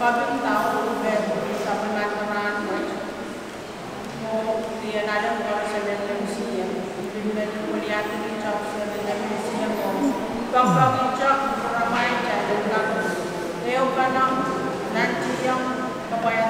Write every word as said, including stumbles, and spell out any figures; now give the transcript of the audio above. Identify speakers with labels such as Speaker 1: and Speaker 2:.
Speaker 1: Kami tahu bahwa sama natural mau dia ada kalau saya manusia, bila melihat ini cakap saya manusia mau bangga cakap ramai jadi kan, dia kan nanti yang kebanyakan